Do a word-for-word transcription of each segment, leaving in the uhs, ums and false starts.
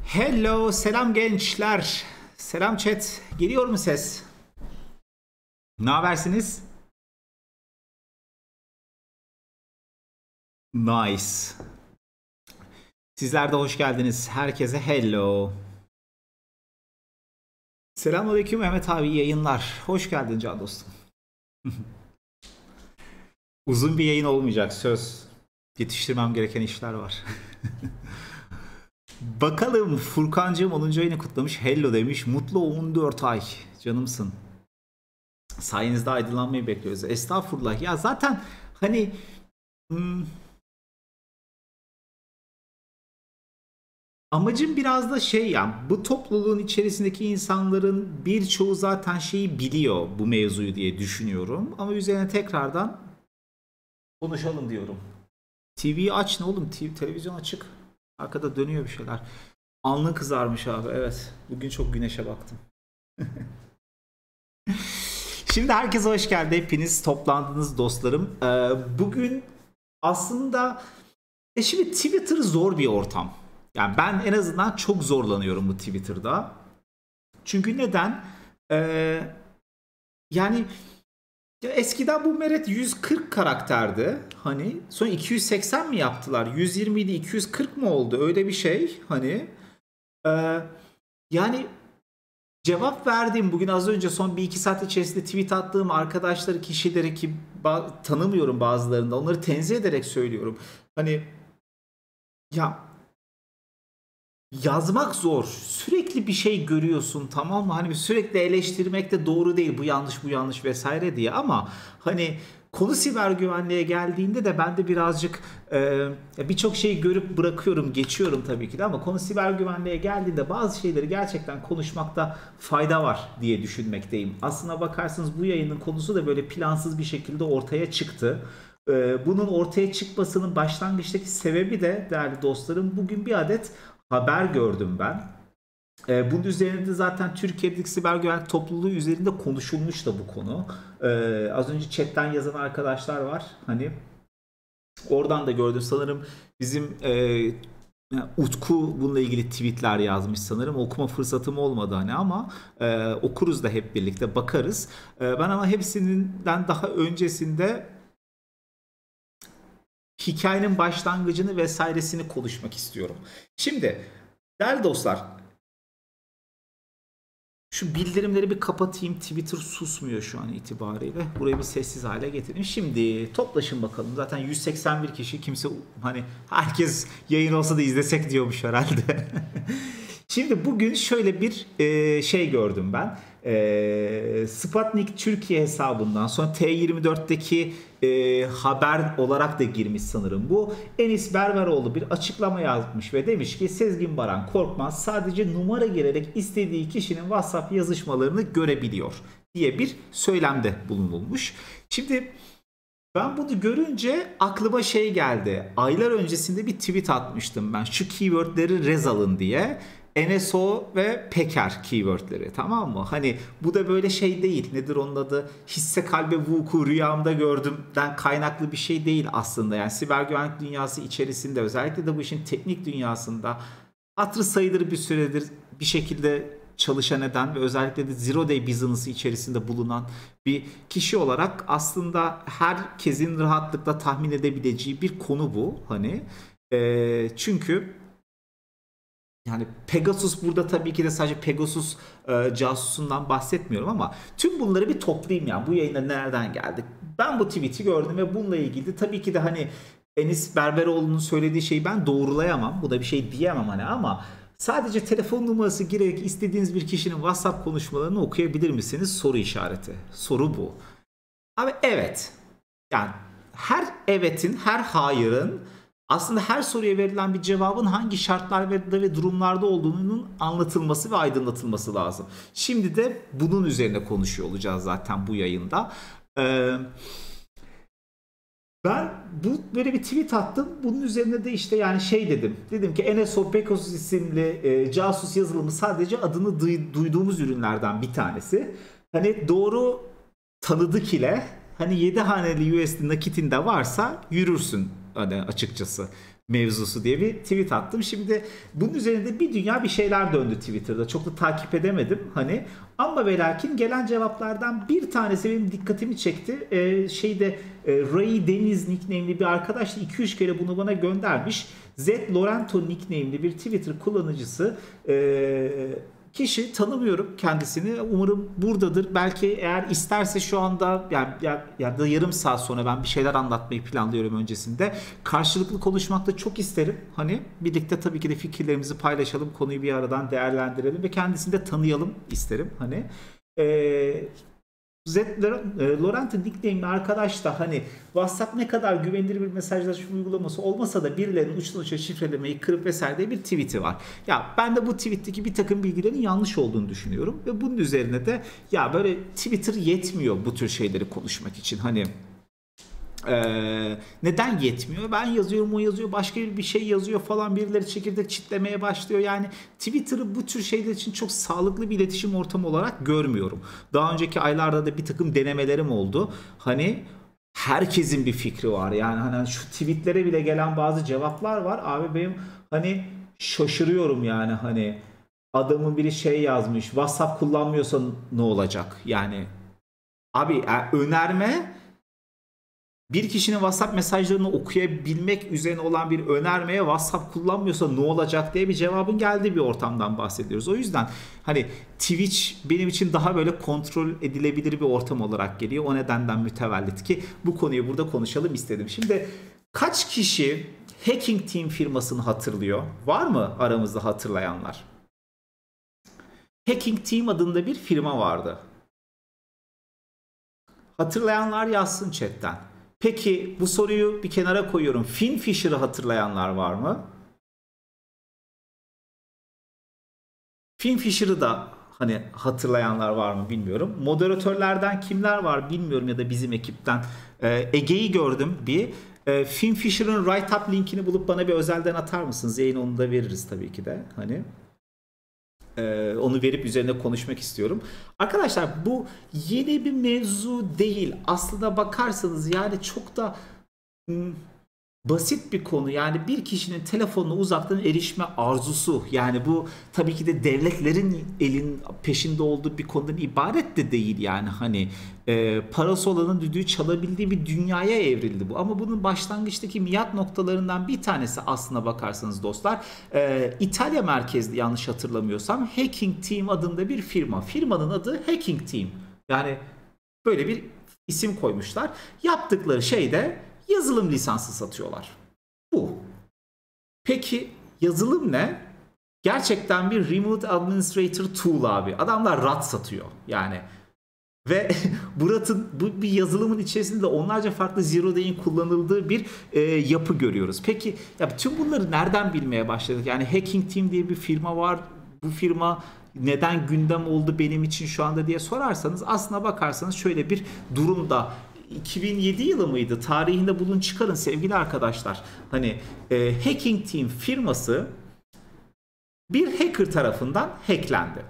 Hello, selam gençler. Selam chat. Geliyor mu ses? Ne habersiniz? Nice. Sizler de hoş geldiniz. Herkese hello. Selamünaleyküm Mehmet abi, iyi yayınlar. Hoş geldin can dostum. Uzun bir yayın olmayacak, söz. Yetiştirmem gereken işler var. Bakalım, Furkancığım onuncu ayını kutlamış. Hello demiş. Mutlu on dört ay. Canımsın. Sayenizde aydınlanmayı bekliyoruz. Estağfurullah. Ya zaten hani hmm, amacım biraz da şey, ya bu topluluğun içerisindeki insanların birçoğu zaten şeyi biliyor, bu mevzuyu diye düşünüyorum. Ama üzerine tekrardan konuşalım diyorum. T V'yi aç ne oğlum? T V, televizyon açık. Arkada dönüyor bir şeyler. Alnın kızarmış abi. Evet. Bugün çok güneşe baktım. Şimdi herkese hoş geldi. Hepiniz toplandınız dostlarım. Ee, bugün aslında e şimdi Twitter zor bir ortam. Yani ben en azından çok zorlanıyorum bu Twitter'da. Çünkü neden? Ee, yani ya eskiden bu Meret yüz kırk karakterdi. Hani sonra iki yüz seksen mi yaptılar? yüz yirmi idi, iki yüz kırk mı oldu? Öyle bir şey. Hani ee, yani cevap verdiğim bugün az önce son bir iki saat içerisinde tweet attığım arkadaşları, kişileri ki ba- tanımıyorum bazılarında, onları tenzih ederek söylüyorum. Hani ya yazmak zor. Sürekli bir şey görüyorsun, tamam mı? Hani sürekli eleştirmek de doğru değil. Bu yanlış, bu yanlış vesaire diye. Ama hani konu siber güvenliğe geldiğinde de ben de birazcık e, birçok şeyi görüp bırakıyorum, geçiyorum tabii ki de. Ama konu siber güvenliğe geldiğinde bazı şeyleri gerçekten konuşmakta fayda var diye düşünmekteyim. Aslına bakarsanız bu yayının konusu da böyle plansız bir şekilde ortaya çıktı. E, bunun ortaya çıkmasının başlangıçtaki sebebi de değerli dostlarım, bugün bir adet haber gördüm ben. Ee, bunun üzerinde de zaten Türkiye'deki siber güvenlik topluluğu üzerinde konuşulmuş da bu konu. Ee, az önce chatten yazan arkadaşlar var. Hani oradan da gördüm sanırım, bizim e, yani Utku bununla ilgili tweetler yazmış sanırım. Okuma fırsatım olmadı hani, ama e, okuruz da hep birlikte, bakarız. E, ben ama hepsinden daha öncesinde hikayenin başlangıcını vesairesini konuşmak istiyorum. Şimdi değerli dostlar, şu bildirimleri bir kapatayım. Twitter susmuyor şu an itibariyle. Burayı bir sessiz hale getireyim. Şimdi toplaşın bakalım. Zaten yüz seksen bir kişi, kimse hani herkes yayın olsa da izlesek diyormuş herhalde. Şimdi bugün şöyle bir e, şey gördüm ben. E, Sputnik Türkiye hesabından, sonra T yirmi dörtteki e, haber olarak da girmiş sanırım bu. Enis Berberoğlu bir açıklama yazmış ve demiş ki Sezgin Baran Korkmaz sadece numara girerek istediği kişinin WhatsApp yazışmalarını görebiliyor diye bir söylemde bulunulmuş. Şimdi ben bunu görünce aklıma şey geldi. Aylar öncesinde bir tweet atmıştım ben. Şu keywordleri rez alın diye. N S O ve Peker keywordleri, tamam mı? Hani bu da böyle şey değil. Nedir onun adı? Hisse kalbe vuku rüyamda gördümden kaynaklı bir şey değil aslında. Yani siber güvenlik dünyası içerisinde, özellikle de bu işin teknik dünyasında hatırı sayılır bir süredir bir şekilde çalışan eden ve özellikle de zero day business'ı içerisinde bulunan bir kişi olarak aslında herkesin rahatlıkla tahmin edebileceği bir konu bu. Hani e, çünkü yani Pegasus, burada tabii ki de sadece Pegasus e, casusundan bahsetmiyorum, ama tüm bunları bir toplayayım ya. Bu yayına nereden geldik? Ben bu tweet'i gördüm ve bununla ilgili tabii ki de hani Enis Berberoğlu'nun söylediği şeyi ben doğrulayamam. Bu da bir şey diyemem hani, ama sadece telefon numarası girerek istediğiniz bir kişinin WhatsApp konuşmalarını okuyabilir misiniz? Soru işareti. Soru bu. Abi evet. Yani her evetin, her hayırın, aslında her soruya verilen bir cevabın hangi şartlar ve, ve durumlarda olduğunun anlatılması ve aydınlatılması lazım. Şimdi de bunun üzerine konuşuyor olacağız zaten bu yayında. Ee, ben bu böyle bir tweet attım. Bunun üzerine de işte yani şey dedim. Dedim ki N S O Pegasus isimli e, casus yazılımı sadece adını duy- duyduğumuz ürünlerden bir tanesi. Hani doğru tanıdık ile hani yedi haneli U S D nakitin de varsa yürürsün hani açıkçası. mevzusu diye bir tweet attım. Şimdi bunun üzerinde bir dünya bir şeyler döndü Twitter'da. Çok da takip edemedim hani. Ama ve lakin gelen cevaplardan bir tanesi benim dikkatimi çekti. Ee, şeyde e, Ray Deniz nickname'li bir arkadaş iki üç kere bunu bana göndermiş. Z Lorento nickname'li bir Twitter kullanıcısı e, kişi, tanımıyorum kendisini. Umarım buradadır. Belki eğer isterse şu anda yani ya, ya da yarım saat sonra ben bir şeyler anlatmayı planlıyorum öncesinde. Karşılıklı konuşmak da çok isterim. Hani birlikte tabii ki de fikirlerimizi paylaşalım. Konuyu bir aradan değerlendirelim ve kendisini de tanıyalım isterim. Hani eee Z Laurent nickname'li arkadaş da hani WhatsApp ne kadar güvenilir bir mesajlaşma uygulaması olmasa da birilerinin uçtan uça şifrelemeyi kırıp vesaire diye bir tweet'i var. Ya ben de bu tweet'teki bir takım bilgilerin yanlış olduğunu düşünüyorum ve bunun üzerine de ya böyle Twitter yetmiyor bu tür şeyleri konuşmak için. Hani Ee, neden yetmiyor? Ben yazıyorum, o yazıyor, başka bir şey yazıyor falan, birileri çekirdek çitlemeye başlıyor. Yani Twitter'ı bu tür şeyler için çok sağlıklı bir iletişim ortamı olarak görmüyorum. Daha önceki aylarda da bir takım denemelerim oldu. Hani herkesin bir fikri var. Yani hani şu tweetlere bile gelen bazı cevaplar var. Abi benim hani şaşırıyorum yani hani adamın biri şey yazmış. WhatsApp kullanmıyorsa ne olacak? Yani abi önerme, bir kişinin WhatsApp mesajlarını okuyabilmek üzerine olan bir önermeye WhatsApp kullanmıyorsa ne olacak diye bir cevabın geldiği bir ortamdan bahsediyoruz. O yüzden hani Twitch benim için daha böyle kontrol edilebilir bir ortam olarak geliyor. O nedenden mütevellit ki bu konuyu burada konuşalım istedim. Şimdi kaç kişi Hacking Team firmasını hatırlıyor? Var mı aramızda hatırlayanlar? Hacking Team adında bir firma vardı. Hatırlayanlar yazsın chatten. Peki bu soruyu bir kenara koyuyorum. Finn Fisher'ı hatırlayanlar var mı? Finn Fisher'ı da hani hatırlayanlar var mı bilmiyorum. Moderatörlerden kimler var bilmiyorum ya da bizim ekipten. Ee, Ege'yi gördüm bir. Ee, Finn Fisher'ın write-up linkini bulup bana bir özelden atar mısınız? Yayın onu da veririz tabii ki de. Hani Ee, onu verip üzerine konuşmak istiyorum. Arkadaşlar bu yeni bir mevzu değil. Aslına bakarsanız yani çok da hmm, basit bir konu. Yani bir kişinin telefonuna uzaktan erişme arzusu. Yani bu tabii ki de devletlerin elin peşinde olduğu bir konudan ibaret de değil. Yani hani e, parası olanın düdüğü çalabildiği bir dünyaya evrildi bu. Ama bunun başlangıçtaki milat noktalarından bir tanesi aslına bakarsanız dostlar. E, İtalya merkezli yanlış hatırlamıyorsam Hacking Team adında bir firma. Firmanın adı Hacking Team. Yani böyle bir isim koymuşlar. Yaptıkları şey de yazılım lisansı satıyorlar. Bu. Peki yazılım ne? Gerçekten bir Remote Administrator Tool abi. Adamlar R A T satıyor. Yani ve bu R A T'ın bu bir yazılımın içerisinde onlarca farklı Zero Day'in kullanıldığı bir e, yapı görüyoruz. Peki ya tüm bunları nereden bilmeye başladık? Yani Hacking Team diye bir firma var. Bu firma neden gündem oldu benim için şu anda diye sorarsanız aslına bakarsanız şöyle bir durumda iki bin yedi yılı mıydı? Tarihinde bulun çıkarın sevgili arkadaşlar. Hani e, Hacking Team firması bir hacker tarafından hacklendi.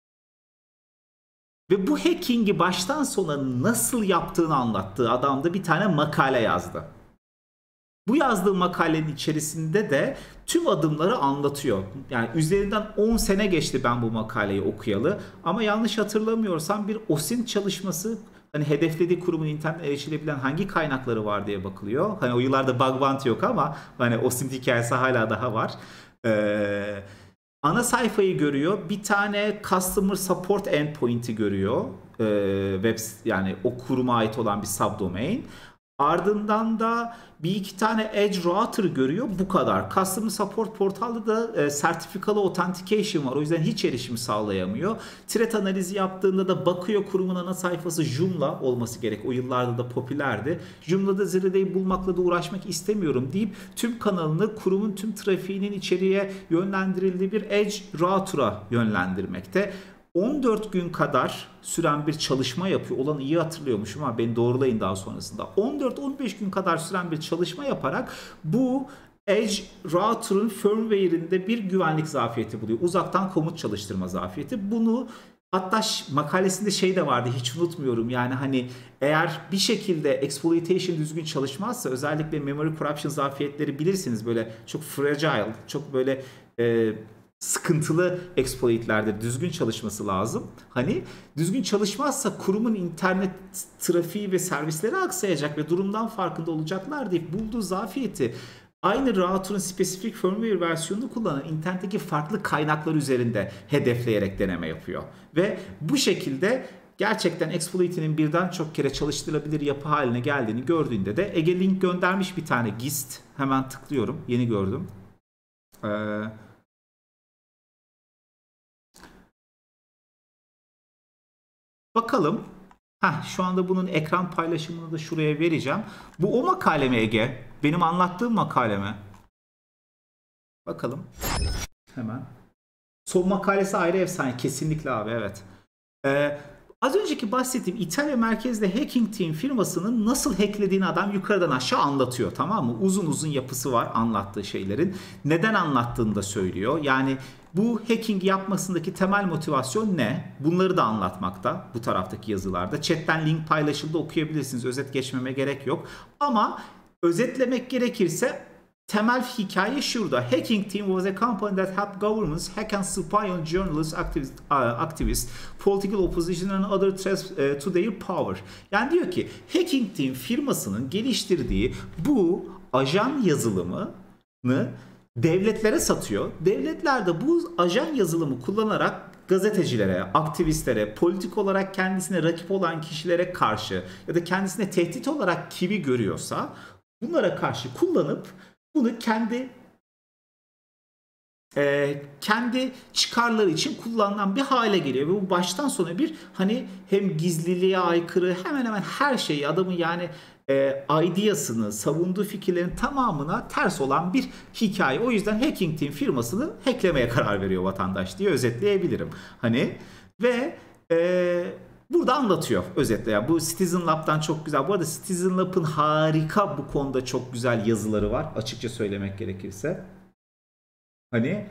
Ve bu hacking'i baştan sona nasıl yaptığını anlattığı adam da bir tane makale yazdı. Bu yazdığı makalenin içerisinde de tüm adımları anlatıyor. Yani üzerinden on sene geçti ben bu makaleyi okuyalı. Ama yanlış hatırlamıyorsam bir O S I N T çalışması, hani hedeflediği kurumun internet erişilebilen hangi kaynakları var diye bakılıyor. Hani o yıllarda bug bounty yok ama hani O S I N T hikayesi hala daha var. Ee, ana sayfayı görüyor. Bir tane customer support endpoint'i görüyor. Ee, web yani o kuruma ait olan bir subdomain. Ardından da bir iki tane Edge Router görüyor. Bu kadar. Customer Support portalda da e, sertifikalı authentication var. O yüzden hiç erişim sağlayamıyor. Threat analizi yaptığında da bakıyor kurumun ana sayfası Joomla olması gerek. O yıllarda da popülerdi. Joomla'da Zero Day bulmakla da uğraşmak istemiyorum deyip tüm kanalını kurumun tüm trafiğinin içeriye yönlendirildiği bir Edge Router'a yönlendirmekte. on dört gün kadar süren bir çalışma yapıyor. Olan iyi hatırlıyormuşum ama beni doğrulayın daha sonrasında. on dört on beş gün kadar süren bir çalışma yaparak bu Edge Router'ın firmware'inde bir güvenlik zafiyeti buluyor. Uzaktan komut çalıştırma zafiyeti. Bunu Hatta makalesinde şey de vardı, hiç unutmuyorum. Yani hani eğer bir şekilde exploitation düzgün çalışmazsa, özellikle memory corruption zafiyetleri bilirsiniz, böyle çok fragile, çok böyle e, sıkıntılı exploitlerdir. Düzgün çalışması lazım. Hani düzgün çalışmazsa kurumun internet trafiği ve servisleri aksayacak ve durumdan farkında olacaklar deyip bulduğu zafiyeti aynı router'ın spesifik firmware versiyonunu kullanan internetteki farklı kaynaklar üzerinde hedefleyerek deneme yapıyor. Ve bu şekilde gerçekten exploit'inin birden çok kere çalıştırılabilir yapı haline geldiğini gördüğünde de Ege link göndermiş bir tane gist. Hemen tıklıyorum. Yeni gördüm. Ee, bakalım. Heh, şu anda bunun ekran paylaşımını da şuraya vereceğim. Bu o makale mi Ege? Benim anlattığım makale mi? Bakalım. Hemen. Son makalesi ayrı efsane. Kesinlikle abi, evet. Ee, az önceki bahsettiğim İtalya merkezli Hacking Team firmasının nasıl hacklediğini adam yukarıdan aşağı anlatıyor, tamam mı? Uzun uzun yapısı var anlattığı şeylerin. Neden anlattığını da söylüyor. Yani bu hacking yapmasındaki temel motivasyon ne? Bunları da anlatmakta bu taraftaki yazılarda. Chat'ten link paylaşıldı, okuyabilirsiniz. Özet geçmeme gerek yok. Ama özetlemek gerekirse temel hikaye şurada. Hacking Team was a company that helped governments hack and spy on journalists, activists, uh, activists political opposition and other threats uh, to their power. Yani diyor ki Hacking Team firmasının geliştirdiği bu ajan yazılımını devletlere satıyor. Devletler de bu ajan yazılımı kullanarak gazetecilere, aktivistlere, politik olarak kendisine rakip olan kişilere karşı ya da kendisine tehdit olarak kimi görüyorsa bunlara karşı kullanıp bunu kendi e, kendi çıkarları için kullanılan bir hale geliyor ve bu baştan sona bir hani hem gizliliğe aykırı, hemen hemen her şeyi adamın yani e, ideasını, savunduğu fikirlerin tamamına ters olan bir hikaye. O yüzden Hacking Team firmasını hacklemeye karar veriyor vatandaş diye özetleyebilirim. Hani ve e, burada anlatıyor özetle. Yani bu Citizen Lab'dan çok güzel. Bu arada Citizen Lab'ın harika bu konuda çok güzel yazıları var. Açıkça söylemek gerekirse. Hani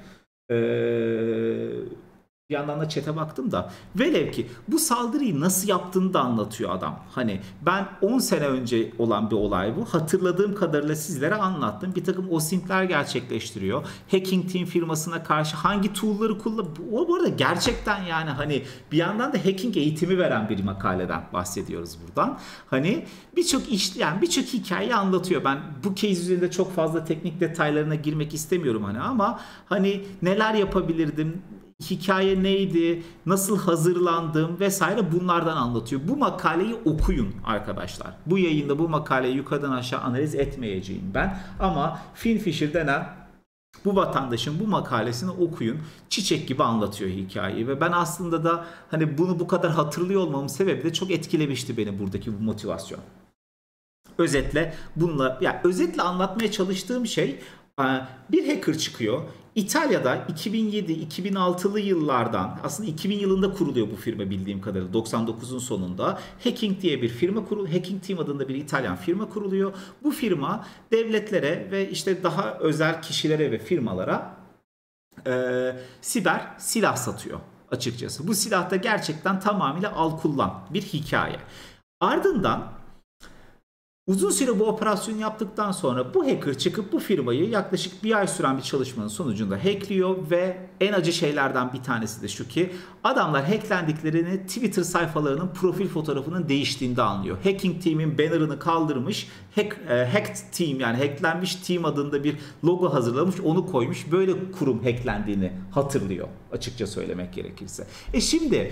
ee, bir yandan da chat'e baktım da. Velev ki bu saldırıyı nasıl yaptığını da anlatıyor adam. Hani ben on sene önce olan bir olay bu. Hatırladığım kadarıyla sizlere anlattım. Bir takım osintler gerçekleştiriyor. Hacking Team firmasına karşı hangi tool'ları kullanıyor. Bu arada gerçekten yani hani bir yandan da hacking eğitimi veren bir makaleden bahsediyoruz buradan. Hani birçok iş, yani birçok hikayeyi anlatıyor. Ben bu case üzerinde çok fazla teknik detaylarına girmek istemiyorum hani, ama hani neler yapabilirdim, hikaye neydi, nasıl hazırlandım vesaire, bunlardan anlatıyor. Bu makaleyi okuyun arkadaşlar. Bu yayında bu makaleyi yukarıdan aşağı analiz etmeyeceğim ben. Ama Phil Fisher denen bu vatandaşın bu makalesini okuyun. Çiçek gibi anlatıyor hikayeyi ve ben aslında da hani bunu bu kadar hatırlıyor olmamın sebebi de çok etkilemişti beni buradaki bu motivasyon. Özetle bununla, yani özetle anlatmaya çalıştığım şey, bir hacker çıkıyor. İtalya'da iki bin yedi iki bin altılı yıllardan, aslında iki bin yılında kuruluyor bu firma bildiğim kadarıyla, doksan dokuzun sonunda Hacking diye bir firma kuruluyor. Hacking Team adında bir İtalyan firma kuruluyor. Bu firma devletlere ve işte daha özel kişilere ve firmalara e, siber silah satıyor açıkçası. Bu silah da gerçekten tamamıyla al kullan bir hikaye. Ardından uzun süre bu operasyonu yaptıktan sonra bu hacker çıkıp bu firmayı yaklaşık bir ay süren bir çalışmanın sonucunda hackliyor ve en acı şeylerden bir tanesi de şu ki adamlar hacklendiklerini Twitter sayfalarının profil fotoğrafının değiştiğinde anlıyor. Hacking Team'in banner'ını kaldırmış, hack, e, hacked team yani hacklenmiş team adında bir logo hazırlamış, onu koymuş. Böyle kurum hacklendiğini hatırlıyor açıkça söylemek gerekirse. E şimdi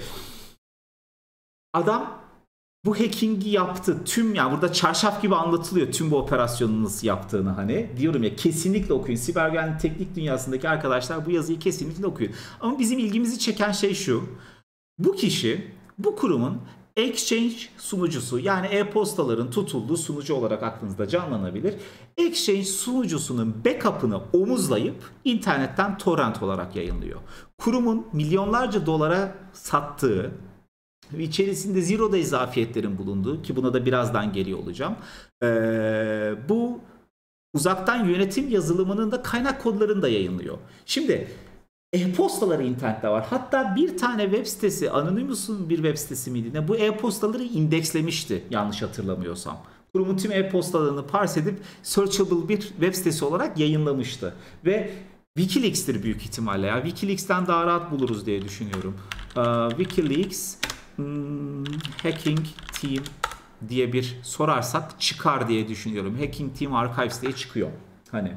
adam bu hacking'i yaptı. Tüm, ya burada çarşaf gibi anlatılıyor tüm bu operasyonun nasıl yaptığını hani. Diyorum ya, kesinlikle okuyun. Siber güvenlik teknik dünyasındaki arkadaşlar bu yazıyı kesinlikle okuyun. Ama bizim ilgimizi çeken şey şu. Bu kişi bu kurumun Exchange sunucusu, yani e-postaların tutulduğu sunucu olarak aklınızda canlanabilir. Exchange sunucusunun backup'ını omuzlayıp internetten torrent olarak yayınlıyor. Kurumun milyonlarca dolara sattığı ve içerisinde zero day zafiyetlerin bulunduğu, ki buna da birazdan geliyor olacağım, Ee, bu uzaktan yönetim yazılımının da kaynak kodlarını da yayınlıyor. Şimdi E-postaları internette var. Hatta bir tane web sitesi, Anonymous'un bir web sitesi miydi ne? Bu e-postaları indekslemişti yanlış hatırlamıyorsam. Kurumun tüm e-postalarını parse edip searchable bir web sitesi olarak yayınlamıştı. Ve Wikileaks'tir büyük ihtimalle ya. Wikileaks'ten daha rahat buluruz diye düşünüyorum. Ee, Wikileaks hmm, Hacking Team diye bir sorarsak çıkar diye düşünüyorum. Hacking Team Archives diye çıkıyor. Hani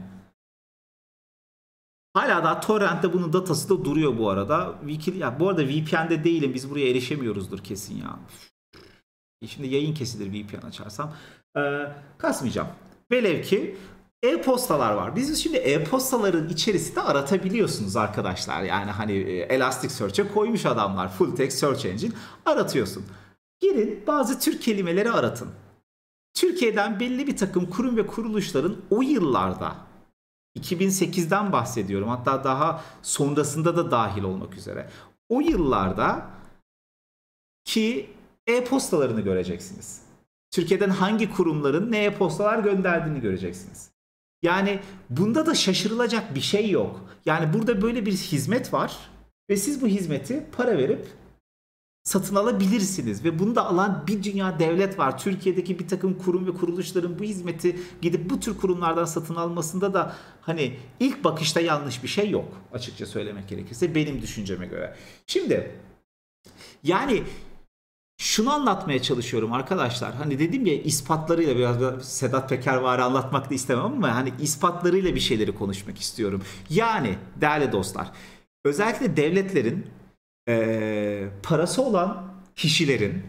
hala daha torrent'te bunun datası da duruyor bu arada. Wiki, ya bu arada V P N'de değilim. Biz buraya erişemiyoruzdur kesin ya. Şimdi yayın kesilir V P N açarsam. Ee, kasmayacağım. Velev ki e-postalar var. Biz şimdi e-postaların içerisinde aratabiliyorsunuz arkadaşlar. Yani hani Elasticsearch'e koymuş adamlar. Full text search engine. Aratıyorsun. Girin bazı Türk kelimeleri aratın. Türkiye'den belli bir takım kurum ve kuruluşların o yıllarda, iki bin sekizden bahsediyorum, hatta daha sonrasında da dahil olmak üzere, o yıllarda ki e-postalarını göreceksiniz. Türkiye'den hangi kurumların ne e-postalar gönderdiğini göreceksiniz. Yani bunda da şaşırılacak bir şey yok. Yani burada böyle bir hizmet var ve siz bu hizmeti para verip satın alabilirsiniz ve bunu da alan bir dünya devlet var. Türkiye'deki bir takım kurum ve kuruluşların bu hizmeti gidip bu tür kurumlardan satın almasında da hani ilk bakışta yanlış bir şey yok, açıkça söylemek gerekirse benim düşünceme göre. Şimdi yani şunu anlatmaya çalışıyorum arkadaşlar. Hani dedim ya, ispatlarıyla biraz, biraz Sedat Peker var, anlatmak da istemem ama hani ispatlarıyla bir şeyleri konuşmak istiyorum. Yani değerli dostlar, özellikle devletlerin Ee, parası olan kişilerin,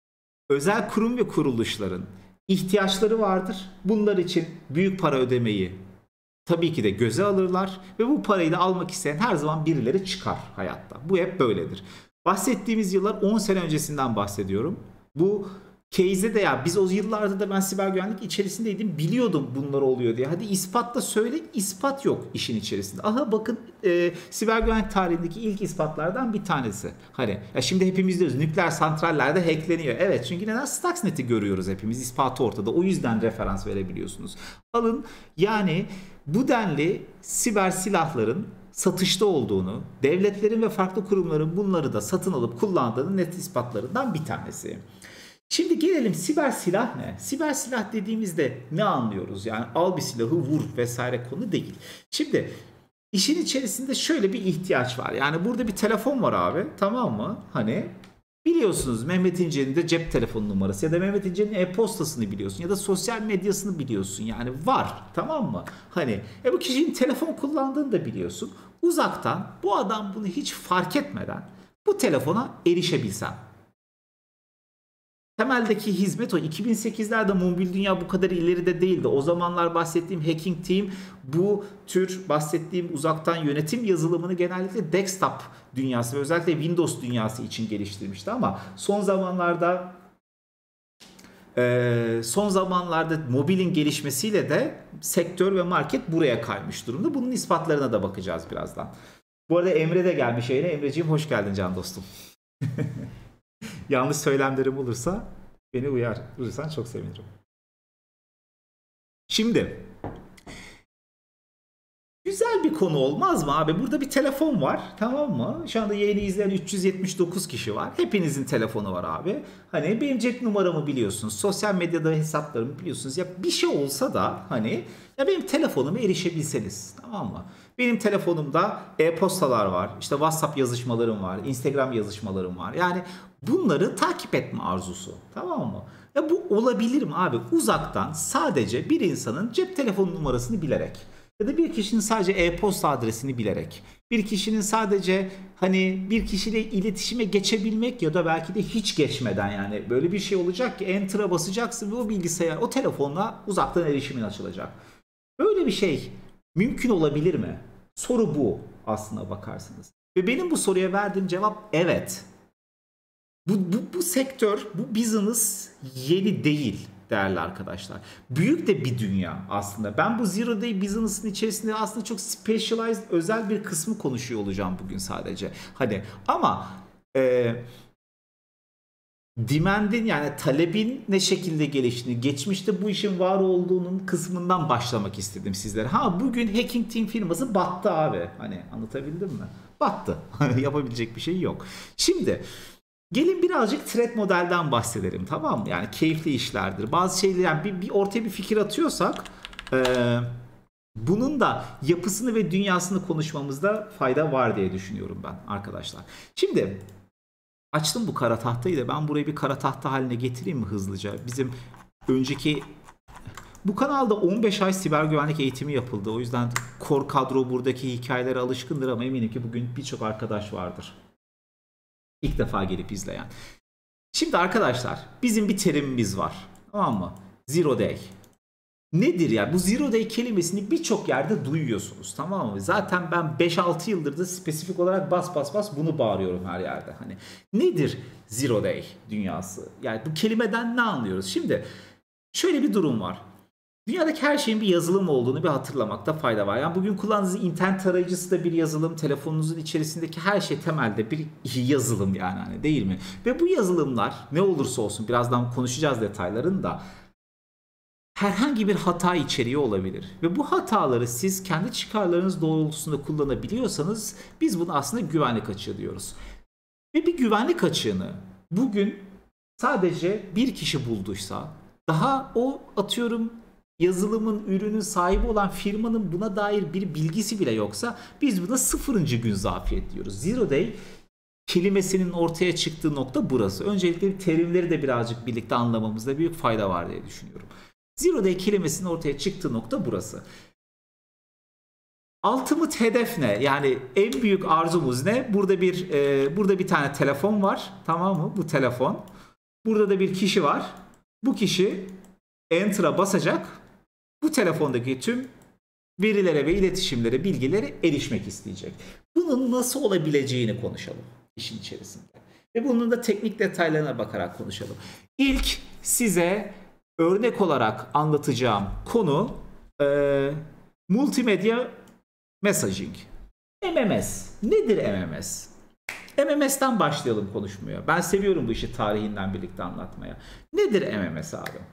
özel kurum ve kuruluşların ihtiyaçları vardır. Bunlar için büyük para ödemeyi tabii ki de göze alırlar ve bu parayı da almak isteyen her zaman birileri çıkar hayatta. Bu hep böyledir. Bahsettiğimiz yıllar on sene öncesinden bahsediyorum. Bu case'de de, ya biz o yıllarda da ben siber güvenlik içerisindeydim, biliyordum bunlar oluyor diye. Hadi ispatla söyle, ispat yok işin içerisinde. Aha bakın e, siber güvenlik tarihindeki ilk ispatlardan bir tanesi. Hani ya şimdi hepimiz diyoruz nükleer santrallerde hackleniyor. Evet, çünkü neden? Stuxnet'i görüyoruz hepimiz, ispatı ortada. O yüzden referans verebiliyorsunuz. Alın yani bu denli siber silahların satışta olduğunu, devletlerin ve farklı kurumların bunları da satın alıp kullandığının net ispatlarından bir tanesi. Şimdi gelelim, siber silah ne? Siber silah dediğimizde ne anlıyoruz? Yani al bir silahı vur vesaire konu değil. Şimdi işin içerisinde şöyle bir ihtiyaç var. Yani burada bir telefon var abi, tamam mı? Hani biliyorsunuz Mehmet İnce'nin de cep telefonu numarası ya da Mehmet İnce'nin e-postasını biliyorsun ya da sosyal medyasını biliyorsun. Yani var, tamam mı? Hani e bu kişinin telefon kullandığını da biliyorsun. Uzaktan bu adam bunu hiç fark etmeden bu telefona erişebilsen. Temeldeki hizmet o. iki bin sekizlerde mobil dünya bu kadar ileride değildi. O zamanlar bahsettiğim Hacking Team bu tür bahsettiğim uzaktan yönetim yazılımını genellikle desktop dünyası ve özellikle Windows dünyası için geliştirmişti ama son zamanlarda e, son zamanlarda mobilin gelişmesiyle de sektör ve market buraya kaymış durumda. Bunun ispatlarına da bakacağız birazdan. Bu arada Emre de gelmiş yayına. Emreciğim hoş geldin can dostum. Yanlış söylemlerim olursa beni uyarırsan çok sevinirim. Şimdi güzel bir konu olmaz mı abi? Burada bir telefon var, tamam mı? Şu anda yayını izleyen üç yüz yetmiş dokuz kişi var. Hepinizin telefonu var abi. Hani benim cep numaramı biliyorsunuz. Sosyal medyada hesaplarımı biliyorsunuz. Ya bir şey olsa da hani ya benim telefonuma erişebilseniz, tamam mı? Benim telefonumda e-postalar var, işte WhatsApp yazışmalarım var, Instagram yazışmalarım var. Yani bunları takip etme arzusu, tamam mı? Ya bu olabilir mi abi? Uzaktan sadece bir insanın cep telefonu numarasını bilerek ya da bir kişinin sadece e-posta adresini bilerek, bir kişinin sadece hani bir kişiyle iletişime geçebilmek ya da belki de hiç geçmeden, yani böyle bir şey olacak ki enter'a basacaksın ve o bilgisayar, o telefonla uzaktan erişimin açılacak. Böyle bir şey mümkün olabilir mi? Soru bu aslına bakarsınız. Ve benim bu soruya verdiğim cevap evet. Bu, bu, bu sektör, bu business yeni değil değerli arkadaşlar. Büyük de bir dünya aslında. Ben bu Zero Day Business'ın içerisinde aslında çok specialized, özel bir kısmı konuşuyor olacağım bugün sadece. Hani ama e, demand'in yani talebin ne şekilde geliştiğini, geçmişte bu işin var olduğunun kısmından başlamak istedim sizlere. Ha bugün Hacking Team firması battı abi. Hani anlatabildim mi? Battı. Yapabilecek bir şey yok. Şimdi gelin birazcık threat modelden bahsedelim, tamam mı? Yani keyifli işlerdir. Bazı şeyler yani bir, bir ortaya bir fikir atıyorsak eee bunun da yapısını ve dünyasını konuşmamızda fayda var diye düşünüyorum ben arkadaşlar. Şimdi açtım bu kara tahtayı da ben burayı bir kara tahta haline getireyim mi hızlıca? Bizim önceki bu kanalda on beş ay siber güvenlik eğitimi yapıldı. O yüzden core kadro buradaki hikayelere alışkındır ama eminim ki bugün birçok arkadaş vardır. İlk defa gelip izleyen. Şimdi arkadaşlar bizim bir terimimiz var. Tamam mı? Zero day. Nedir ya? Bu zero day kelimesini birçok yerde duyuyorsunuz, tamam mı? Zaten ben beş altı yıldır da spesifik olarak bas bas bas bunu bağırıyorum her yerde. Hani nedir zero day dünyası? Yani bu kelimeden ne anlıyoruz? Şimdi şöyle bir durum var. Dünyadaki her şeyin bir yazılım olduğunu bir hatırlamakta fayda var. Yani bugün kullandığınız internet tarayıcısı da bir yazılım, telefonunuzun içerisindeki her şey temelde bir yazılım yani, hani değil mi? Ve bu yazılımlar ne olursa olsun, birazdan konuşacağız detaylarını da, herhangi bir hata içeriği olabilir. Ve bu hataları siz kendi çıkarlarınız doğrultusunda kullanabiliyorsanız biz bunu aslında güvenlik açığı diyoruz. Ve bir güvenlik açığını bugün sadece bir kişi bulduysa, daha o atıyorum yazılımın, ürünün sahibi olan firmanın buna dair bir bilgisi bile yoksa biz buna sıfırıncı gün zafiyet diyoruz. Zero day kelimesinin ortaya çıktığı nokta burası. Öncelikle terimleri de birazcık birlikte anlamamızda büyük fayda var diye düşünüyorum. Zero day kelimesinin ortaya çıktığı nokta burası. Ultimate hedef ne? Yani en büyük arzumuz ne? Burada bir e, burada bir tane telefon var, tamam mı? Bu telefon. Burada da bir kişi var. Bu kişi Enter'a basacak. Bu telefondaki tüm verilere ve iletişimlere, bilgilere erişmek isteyecek. Bunun nasıl olabileceğini konuşalım işin içerisinde. Ve bunun da teknik detaylarına bakarak konuşalım. İlk size örnek olarak anlatacağım konu e, multimedya messaging. M M S. Nedir M M S? M M S'ten başlayalım konuşmaya. Ben seviyorum bu işi tarihinden birlikte anlatmaya. Nedir M M S abi?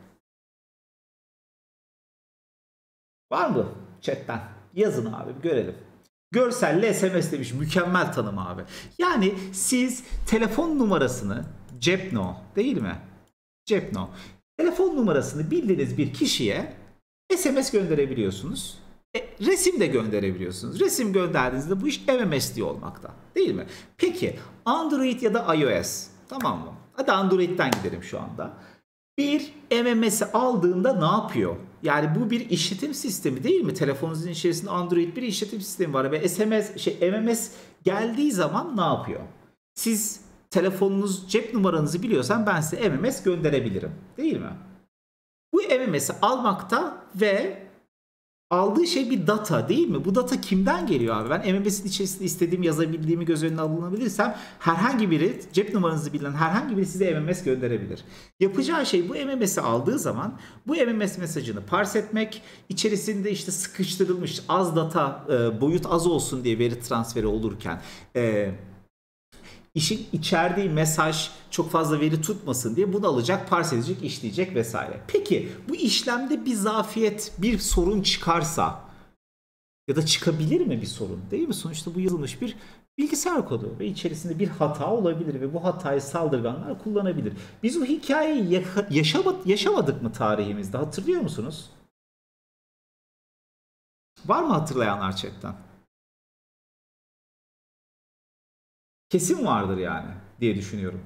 Var mı chatten? Yazın abi, görelim. Görselle S M S demiş. Mükemmel tanım abi. Yani siz telefon numarasını, Cepno değil mi? Cepno. Telefon numarasını bildiğiniz bir kişiye S M S gönderebiliyorsunuz. E, resim de gönderebiliyorsunuz. Resim gönderdiğinizde bu iş M M S diye olmakta. Değil mi? Peki Android ya da iOS, tamam mı? Hadi Android'den gidelim şu anda. Bir M M S'i aldığında ne yapıyor? Yani bu bir işletim sistemi değil mi? Telefonunuzun içerisinde Android bir işletim sistemi var ve S M S şey M M S geldiği zaman ne yapıyor? Siz telefonunuz, cep numaranızı biliyorsan ben size M M S gönderebilirim. Değil mi? Bu M M S'i almakta ve aldığı şey bir data değil mi? Bu data kimden geliyor abi? Ben M M S'in içerisinde istediğimi yazabildiğimi göz önüne alınabilirsem herhangi biri, cep numaranızı bilen herhangi biri size M M S gönderebilir. Yapacağı şey bu M M S'i aldığı zaman bu M M S mesajını parse etmek, içerisinde işte sıkıştırılmış az data, e, boyut az olsun diye veri transferi olurken e, İşin içerdiği mesaj çok fazla veri tutmasın diye bunu alacak, parse edecek, işleyecek vesaire. Peki bu işlemde bir zafiyet, bir sorun çıkarsa ya da çıkabilir mi bir sorun? Değil mi? Sonuçta bu yazılmış bir bilgisayar kodu ve içerisinde bir hata olabilir ve bu hatayı saldırganlar kullanabilir. Biz bu hikayeyi yaşamadık mı tarihimizde? Hatırlıyor musunuz? Var mı hatırlayanlar chatten? Kesin vardır yani diye düşünüyorum.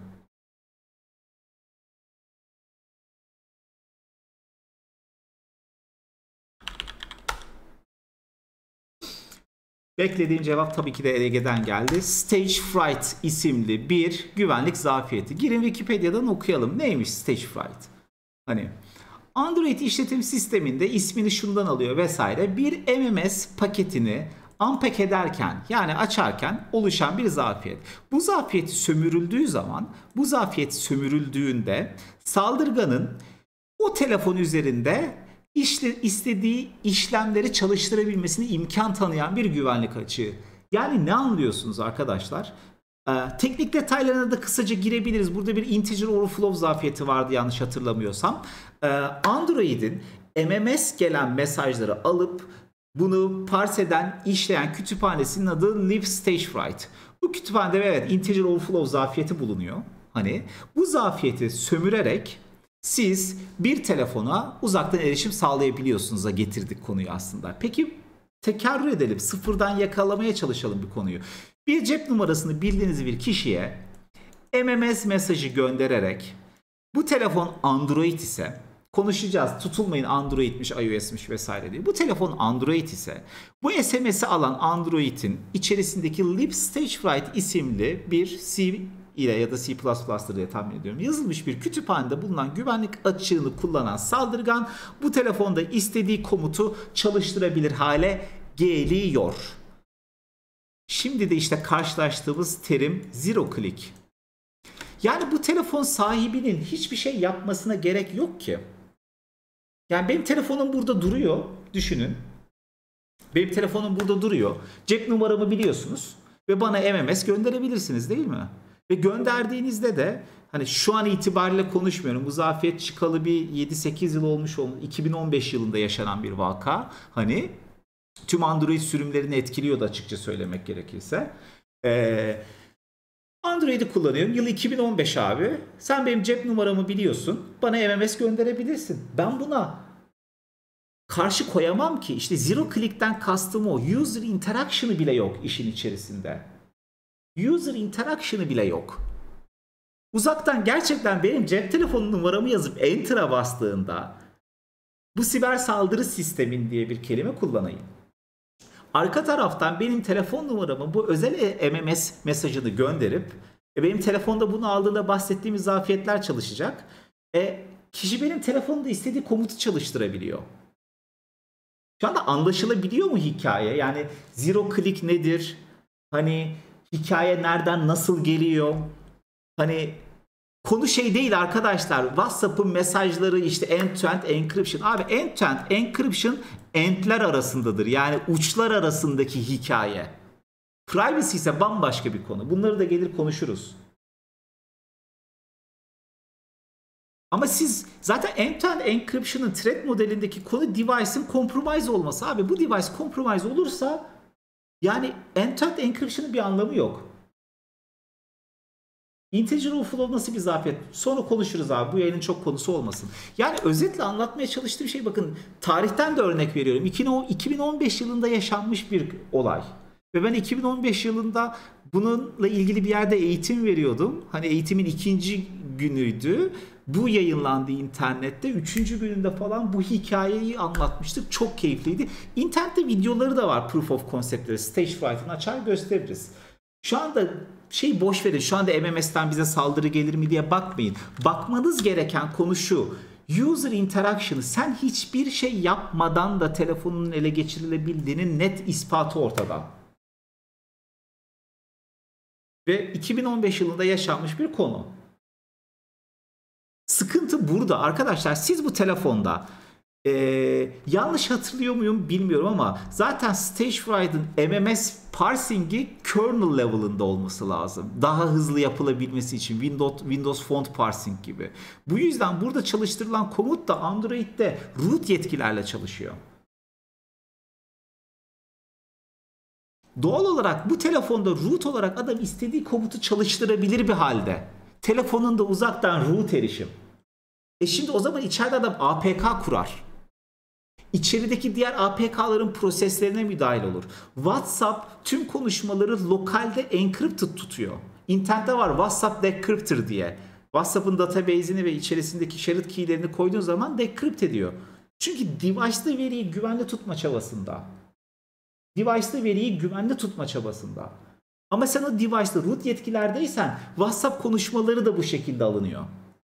Beklediğim cevap tabii ki de E G'den geldi. Stage Fright isimli bir güvenlik zafiyeti. Girin Wikipedia'dan okuyalım. Neymiş Stage Fright? Hani Android işletim sisteminde ismini şundan alıyor vesaire. Bir M M S paketini unpack ederken yani açarken oluşan bir zafiyet. Bu zafiyet sömürüldüğü zaman, bu zafiyet sömürüldüğünde saldırganın o telefon üzerinde işte istediği işlemleri çalıştırabilmesine imkan tanıyan bir güvenlik açığı. Yani ne anlıyorsunuz arkadaşlar? Ee, teknik detaylarına da kısaca girebiliriz. Burada bir integer overflow zafiyeti vardı yanlış hatırlamıyorsam. Ee, Android'in M M S gelen mesajları alıp bunu parse eden, işleyen kütüphanesinin adı libstagefright. Bu kütüphanede evet integer overflow zafiyeti bulunuyor. Hani bu zafiyeti sömürerek siz bir telefona uzaktan erişim sağlayabiliyorsunuz'a getirdik konuyu aslında. Peki tekerrür edelim, sıfırdan yakalamaya çalışalım bir konuyu. Bir cep numarasını bildiğiniz bir kişiye M M S mesajı göndererek bu telefon Android ise konuşacağız. Tutulmayın Android'miş, iOS'miş vesaire diye. Bu telefon Android ise bu S M S'i alan Android'in içerisindeki libstagefright isimli bir C ile ya da C plus plus'tır diye tahmin ediyorum. Yazılmış bir kütüphanede bulunan güvenlik açığını kullanan saldırgan bu telefonda istediği komutu çalıştırabilir hale geliyor. Şimdi de işte karşılaştığımız terim zero click. Yani bu telefon sahibinin hiçbir şey yapmasına gerek yok ki. Yani benim telefonum burada duruyor. Düşünün. Benim telefonum burada duruyor. Cep numaramı biliyorsunuz. Ve bana M M S gönderebilirsiniz değil mi? Ve gönderdiğinizde de hani şu an itibariyle konuşmuyorum. Bu zafiyet çıkalı bir yedi sekiz yıl olmuş olmuş. iki bin on beş yılında yaşanan bir vaka. Hani tüm Android sürümlerini etkiliyordu açıkça söylemek gerekirse. Eee... Android'i kullanıyorum. Yıl iki bin on beş abi. Sen benim cep numaramı biliyorsun. Bana M M S gönderebilirsin. Ben buna karşı koyamam ki. İşte zero click'ten kastım o. User interaction'ı bile yok işin içerisinde. User interaction'ı bile yok. Uzaktan gerçekten benim cep telefonu numaramı yazıp enter'a bastığında bu siber saldırı sistemin diye bir kelime kullanayım. Arka taraftan benim telefon numaramı bu özel M M S mesajını gönderip e, benim telefonda bunu aldığında bahsettiğimiz zafiyetler çalışacak. E, kişi benim telefonumda istediği komutu çalıştırabiliyor. Şu anda anlaşılabiliyor mu hikaye? Yani zero click nedir? Hani hikaye nereden nasıl geliyor? Hani konu şey değil arkadaşlar. WhatsApp'ın mesajları işte end-to-end encryption. Abi end-to-end encryption endler arasındadır. Yani uçlar arasındaki hikaye. Privacy ise bambaşka bir konu. Bunları da gelir konuşuruz. Ama siz zaten end-to-end encryption'ın threat modelindeki konu device'ın compromise olması. Abi bu device compromise olursa yani end-to-end encryption'ın bir anlamı yok. Integer overflow nasıl bir zafiyet? Sonra konuşuruz abi. Bu yayının çok konusu olmasın. Yani özetle anlatmaya çalıştığım şey bakın tarihten de örnek veriyorum. iki bin on beş yılında yaşanmış bir olay. Ve ben iki bin on beş yılında bununla ilgili bir yerde eğitim veriyordum. Hani eğitimin ikinci günüydü. Bu yayınlandı internette. Üçüncü gününde falan bu hikayeyi anlatmıştık. Çok keyifliydi. İnternette videoları da var. Proof of concept'leri. Stagefright'ını açar gösteririz. Şu anda şey boş verin. Şu anda M M S'ten bize saldırı gelir mi diye bakmayın. Bakmanız gereken konu şu. User interaction'ı sen hiçbir şey yapmadan da telefonun ele geçirilebildiğinin net ispatı ortada. Ve iki bin on beş yılında yaşanmış bir konu. Sıkıntı burada arkadaşlar. Siz bu telefonda Ee, yanlış hatırlıyor muyum bilmiyorum ama zaten Stagefright'ın M M S parsing'i kernel level'ında olması lazım. Daha hızlı yapılabilmesi için Windows, Windows Font Parsing gibi. Bu yüzden burada çalıştırılan komut da Android'de root yetkilerle çalışıyor. Doğal olarak bu telefonda root olarak adam istediği komutu çalıştırabilir bir halde. Telefonunda uzaktan root erişim. E şimdi o zaman içeride adam A P K kurar. İçerideki diğer A P K'ların proseslerine müdahil olur. WhatsApp tüm konuşmaları lokalde encrypted tutuyor. İnternette var WhatsApp Decryptor diye. WhatsApp'ın database'ini ve içerisindeki şerit key'lerini koyduğun zaman decrypt ediyor. Çünkü device'lı veriyi güvenli tutma çabasında. Device'lı veriyi güvenli tutma çabasında. Ama sen o device'lı root yetkilerdeysen WhatsApp konuşmaları da bu şekilde alınıyor.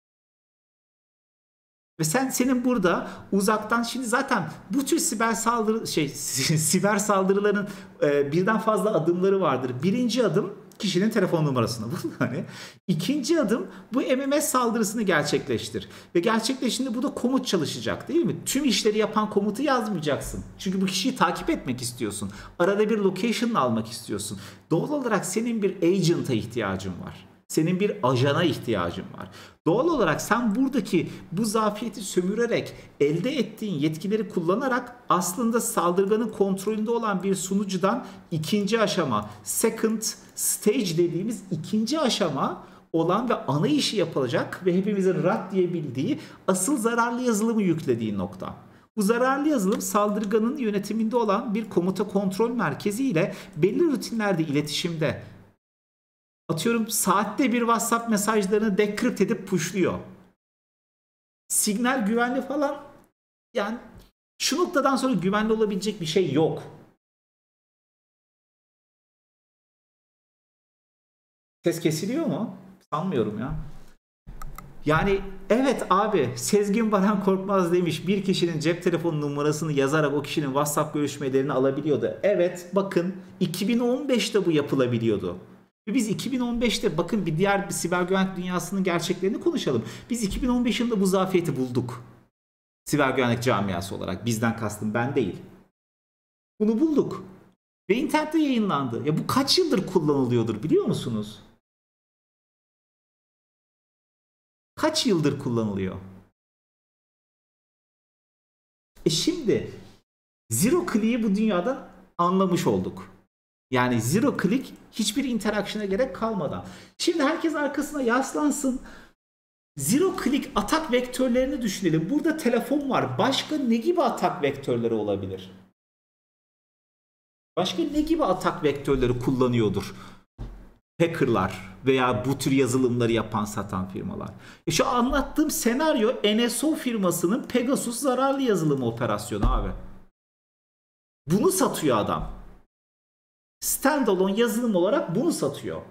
Ve sen senin burada uzaktan şimdi zaten bu tür siber saldırı şey siber saldırıların e, birden fazla adımları vardır. Birinci adım kişinin telefon numarasını bul. Hani ikinci adım bu M M S saldırısını gerçekleştir. Ve gerçekleştiğinde bu da komut çalışacak değil mi? Tüm işleri yapan komutu yazmayacaksın. Çünkü bu kişiyi takip etmek istiyorsun. Arada bir location'ını almak istiyorsun. Doğal olarak senin bir agent'a ihtiyacın var. Senin bir ajana ihtiyacın var. Doğal olarak sen buradaki bu zafiyeti sömürerek elde ettiğin yetkileri kullanarak aslında saldırganın kontrolünde olan bir sunucudan ikinci aşama, second stage dediğimiz ikinci aşama olan ve ana işi yapılacak ve hepimizin rat diye bildiği asıl zararlı yazılımı yüklediği nokta. Bu zararlı yazılım saldırganın yönetiminde olan bir komuta kontrol merkezi ile belli rutinlerde iletişimde. Atıyorum saatte bir WhatsApp mesajlarını decrypt edip pushluyor. Signal güvenli falan, yani şu noktadan sonra güvenli olabilecek bir şey yok. Ses kesiliyor mu? Sanmıyorum ya. Yani evet abi, Sezgin Baran Korkmaz demiş bir kişinin cep telefonu numarasını yazarak o kişinin WhatsApp görüşmelerini alabiliyordu. Evet, bakın iki bin on beşte bu yapılabiliyordu. Ve biz iki bin on beşte bakın bir diğer bir siber güvenlik dünyasının gerçeklerini konuşalım. Biz iki bin on beş yılında bu zafiyeti bulduk. Siber güvenlik camiası olarak, bizden kastım ben değil. Bunu bulduk. Ve internette yayınlandı. Ya bu kaç yıldır kullanılıyordur biliyor musunuz? Kaç yıldır kullanılıyor? E şimdi Zero Click'i bu dünyadan anlamış olduk. Yani Zero Click hiçbir interaction'a gerek kalmadan. Şimdi herkes arkasına yaslansın. Zero Click atak vektörlerini düşünelim. Burada telefon var. Başka ne gibi atak vektörleri olabilir? Başka ne gibi atak vektörleri kullanıyordur hackerlar veya bu tür yazılımları yapan, satan firmalar? E şu anlattığım senaryo N S O firmasının Pegasus zararlı yazılımı operasyonu abi. Bunu satıyor adam. Standalone yazılım olarak bunu satıyor.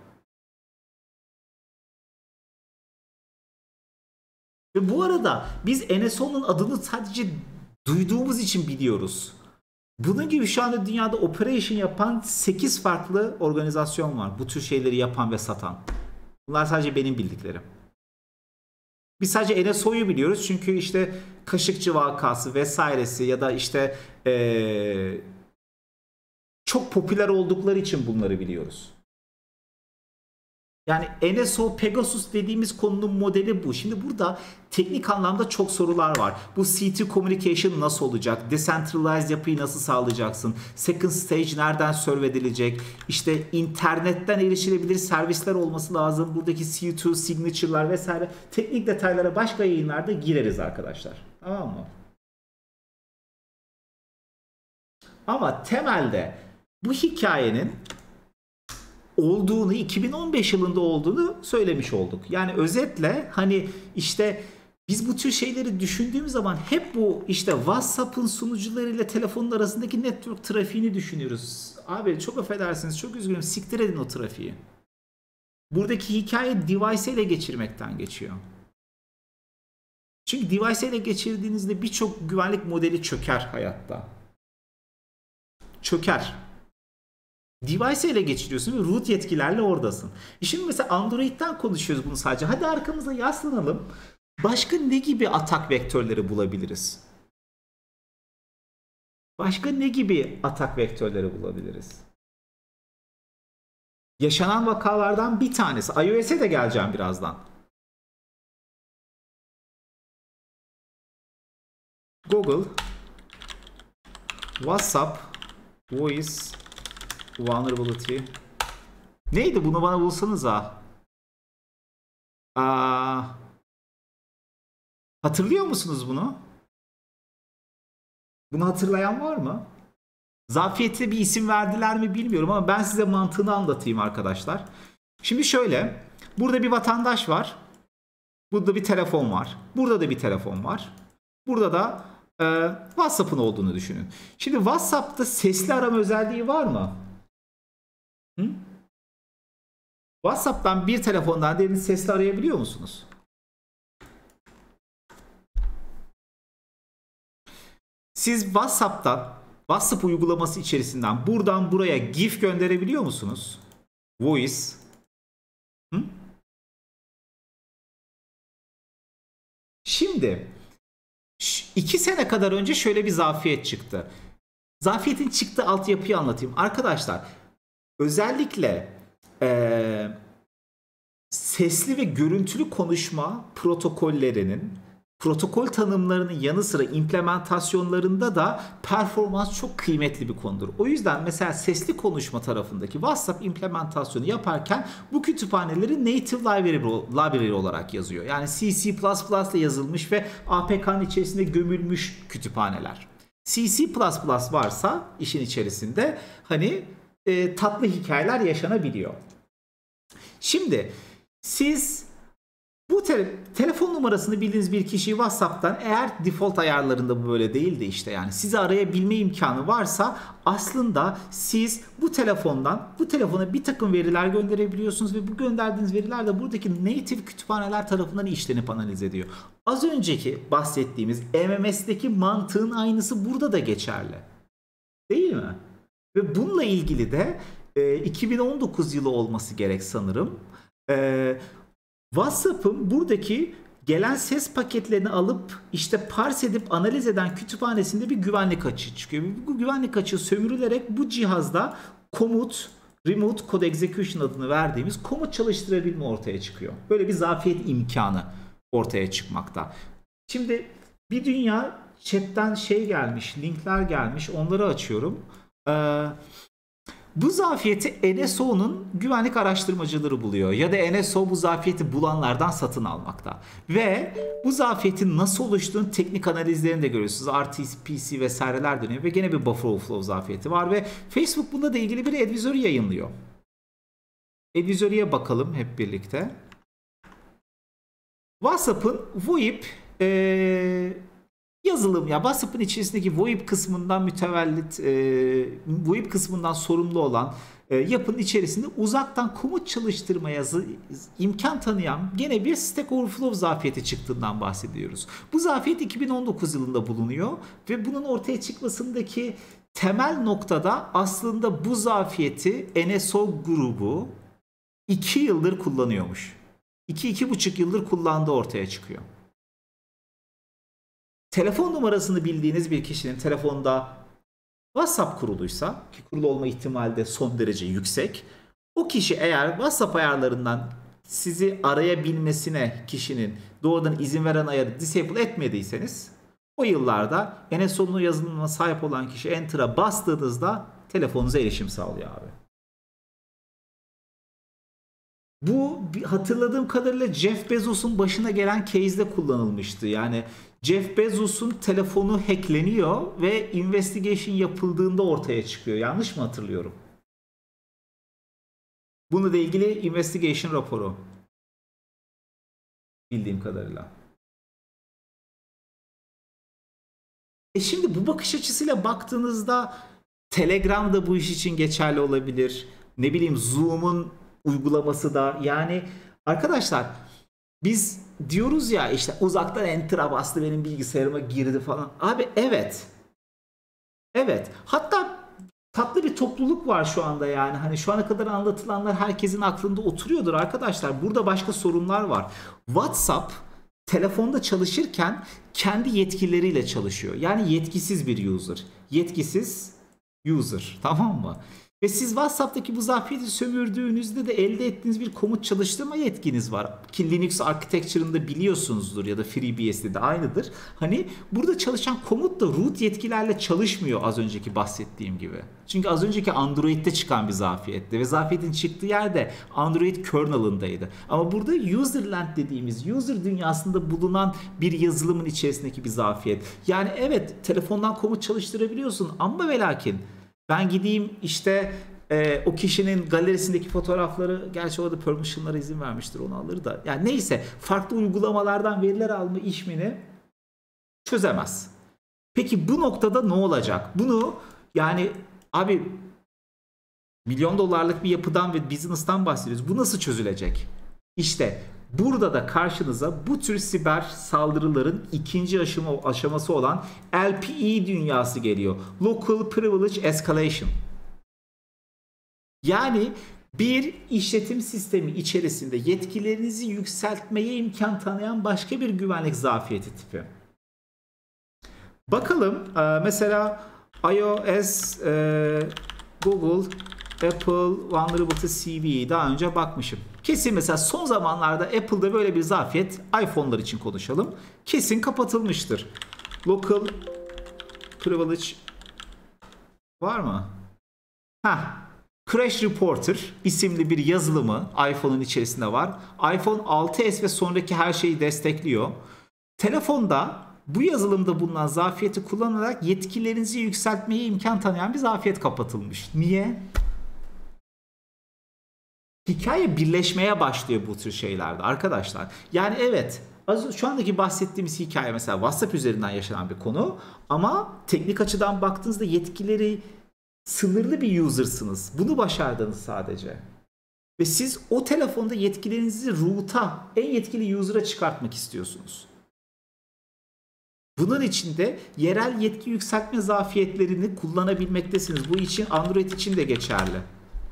Ve bu arada biz N S O'nun adını sadece duyduğumuz için biliyoruz. Bunun gibi şu anda dünyada operation yapan sekiz farklı organizasyon var. Bu tür şeyleri yapan ve satan. Bunlar sadece benim bildiklerim. Biz sadece N S O'yu biliyoruz çünkü işte Kaşıkçı vakası vesairesi ya da işte ee, çok popüler oldukları için bunları biliyoruz. Yani N S O, Pegasus dediğimiz konunun modeli bu. Şimdi burada teknik anlamda çok sorular var. Bu C iki communication nasıl olacak? Decentralized yapıyı nasıl sağlayacaksın? Second stage nereden serve edilecek? İşte internetten erişilebilir servisler olması lazım. Buradaki C iki signature'lar vesaire. Teknik detaylara başka yayınlarda gireriz arkadaşlar. Tamam mı? Ama temelde bu hikayenin olduğunu, iki bin on beş yılında olduğunu söylemiş olduk. Yani özetle hani işte biz bu tür şeyleri düşündüğümüz zaman hep bu işte WhatsApp'ın sunucularıyla telefonun arasındaki network trafiğini düşünüyoruz. Abi çok affedersiniz, çok üzgünüm, siktir edin o trafiği. Buradaki hikaye device ile geçirmekten geçiyor. Çünkü device ile geçirdiğinizde birçok güvenlik modeli çöker hayatta. Çöker. Device ile geçiriyorsun ve root yetkilerle oradasın. E şimdi mesela Android'den konuşuyoruz bunu sadece. Hadi arkamıza yaslanalım. Başka ne gibi atak vektörleri bulabiliriz? Başka ne gibi atak vektörleri bulabiliriz? Yaşanan vakalardan bir tanesi. iOS'e de geleceğim birazdan. Google WhatsApp Voice Vulnerability. Neydi? Bunu bana bulsanız ha. Aa, hatırlıyor musunuz bunu? Bunu hatırlayan var mı? Zafiyete bir isim verdiler mi bilmiyorum ama ben size mantığını anlatayım arkadaşlar. Şimdi şöyle. Burada bir vatandaş var. Burada bir telefon var. Burada da bir telefon var. Burada da e, WhatsApp'ın olduğunu düşünün. Şimdi WhatsApp'ta sesli arama özelliği var mı? Hı? WhatsApp'tan bir telefondan diğerini sesli arayabiliyor musunuz? Siz WhatsApp'tan, WhatsApp uygulaması içerisinden buradan buraya GIF gönderebiliyor musunuz? Voice, Hı? Şimdi iki sene kadar önce şöyle bir zafiyet çıktı. Zafiyetin çıktığı altyapıyı anlatayım. Arkadaşlar özellikle ee, sesli ve görüntülü konuşma protokollerinin, protokol tanımlarının yanı sıra implementasyonlarında da performans çok kıymetli bir konudur. O yüzden mesela sesli konuşma tarafındaki WhatsApp implementasyonu yaparken bu kütüphaneleri native library, library olarak yazıyor. Yani C C plus plus ile yazılmış ve A P K'nın içerisinde gömülmüş kütüphaneler. C C plus plus varsa işin içerisinde hani e, tatlı hikayeler yaşanabiliyor. Şimdi siz bu te- telefon numarasını bildiğiniz bir kişiyi WhatsApp'tan, eğer default ayarlarında bu böyle değildi işte, yani sizi arayabilme imkanı varsa aslında siz bu telefondan bu telefona bir takım veriler gönderebiliyorsunuz ve bu gönderdiğiniz veriler de buradaki native kütüphaneler tarafından işlenip analiz ediyor. Az önceki bahsettiğimiz M M S'deki mantığın aynısı burada da geçerli. Değil mi? Ve bununla ilgili de e, iki bin on dokuz yılı olması gerek sanırım. E, WhatsApp'ın buradaki gelen ses paketlerini alıp işte parse edip analiz eden kütüphanesinde bir güvenlik açığı çıkıyor. Bu güvenlik açığı sömürülerek bu cihazda komut, remote code execution adını verdiğimiz komut çalıştırabilme ortaya çıkıyor. Böyle bir zafiyet imkanı ortaya çıkmakta. Şimdi bir dünya chatten şey gelmiş, linkler gelmiş, onları açıyorum. Ee, Bu zafiyeti N S O'nun güvenlik araştırmacıları buluyor ya da N S O bu zafiyeti bulanlardan satın almakta. Ve bu zafiyetin nasıl oluştuğunu teknik analizlerini de görüyorsunuz. R T P C vesaireler dönüyor ve gene bir buffer overflow zafiyeti var ve Facebook bununla da ilgili bir advisory yayınlıyor. Advisory'e bakalım hep birlikte. WhatsApp'ın VoIP ee, yazılım, ya WhatsApp'ın içerisindeki VoIP kısmından mütevellit, e, VoIP kısmından sorumlu olan e, yapının içerisinde uzaktan komut çalıştırma yazı imkan tanıyan gene bir Stack Overflow zafiyeti çıktığından bahsediyoruz. Bu zafiyet iki bin on dokuz yılında bulunuyor ve bunun ortaya çıkmasındaki temel noktada aslında bu zafiyeti N S O grubu iki yıldır kullanıyormuş. iki iki buçuk yıldır kullandığı ortaya çıkıyor. Telefon numarasını bildiğiniz bir kişinin telefonda WhatsApp kuruluysa, ki kurulu olma ihtimali de son derece yüksek, o kişi eğer WhatsApp ayarlarından sizi arayabilmesine kişinin doğrudan izin veren ayarı disable etmediyseniz, o yıllarda N S O'nun yazılımına sahip olan kişi Enter'a bastığınızda telefonunuza erişim sağlıyor abi. Bu hatırladığım kadarıyla Jeff Bezos'un başına gelen case'de kullanılmıştı. Yani Jeff Bezos'un telefonu hackleniyor ve investigation yapıldığında ortaya çıkıyor. Yanlış mı hatırlıyorum? Bununla ilgili investigation raporu. Bildiğim kadarıyla. E şimdi bu bakış açısıyla baktığınızda Telegram da bu iş için geçerli olabilir. Ne bileyim, Zoom'un uygulaması da, yani arkadaşlar biz diyoruz ya işte uzaktan enter'a bastı benim bilgisayarıma girdi falan. Abi evet. Evet. Hatta tatlı bir topluluk var şu anda yani. Hani şu ana kadar anlatılanlar herkesin aklında oturuyordur arkadaşlar. Burada başka sorunlar var. WhatsApp telefonda çalışırken kendi yetkileriyle çalışıyor. Yani yetkisiz bir user. Yetkisiz user. Tamam mı? Ve siz WhatsApp'taki bu zafiyeti sömürdüğünüzde de elde ettiğiniz bir komut çalıştırma yetkiniz var. Ki Linux Architecture'ında biliyorsunuzdur ya da FreeBSD'de aynıdır. Hani burada çalışan komut da root yetkilerle çalışmıyor az önceki bahsettiğim gibi. Çünkü az önceki Android'de çıkan bir zafiyetti ve zafiyetin çıktığı yerde Android kernel'ındaydı. Ama burada userland dediğimiz user dünyasında bulunan bir yazılımın içerisindeki bir zafiyet. Yani evet, telefondan komut çalıştırabiliyorsun ama ve lakin ben gideyim işte e, o kişinin galerisindeki fotoğrafları, gerçi orada permission'lara izin vermiştir, onu alır da. Yani neyse, farklı uygulamalardan veriler alma işini çözemez. Peki bu noktada ne olacak? Bunu yani abi milyon dolarlık bir yapıdan ve business'tan bahsediyoruz. Bu nasıl çözülecek? İşte burada da karşınıza bu tür siber saldırıların ikinci aşama, aşaması olan L P E dünyası geliyor. Local Privilege Escalation. Yani Bir işletim sistemi içerisinde yetkilerinizi yükseltmeye imkan tanıyan başka bir güvenlik zafiyeti tipi. Bakalım mesela iOS, Google, Apple Vulnerability C V'yi daha önce bakmışım. Kesin mesela son zamanlarda Apple'da böyle bir zafiyet, iPhone'lar için konuşalım, kesin kapatılmıştır. Local Privilege var mı? Heh. Crash Reporter isimli bir yazılımı iPhone'un içerisinde var. iPhone altı S ve sonraki her şeyi destekliyor. Telefonda bu yazılımda bulunan zafiyeti kullanarak yetkilerinizi yükseltmeye imkan tanıyan bir zafiyet kapatılmış. Niye? Hikaye birleşmeye başlıyor bu tür şeylerde arkadaşlar. Yani evet, az şu andaki bahsettiğimiz hikaye mesela WhatsApp üzerinden yaşanan bir konu ama teknik açıdan baktığınızda yetkileri sınırlı bir user'sınız. Bunu başardınız sadece. Ve siz o telefonda yetkilerinizi root'a, en yetkili user'a çıkartmak istiyorsunuz. Bunun için de yerel yetki yükseltme zafiyetlerini kullanabilmektesiniz. Bu için Android için de geçerli.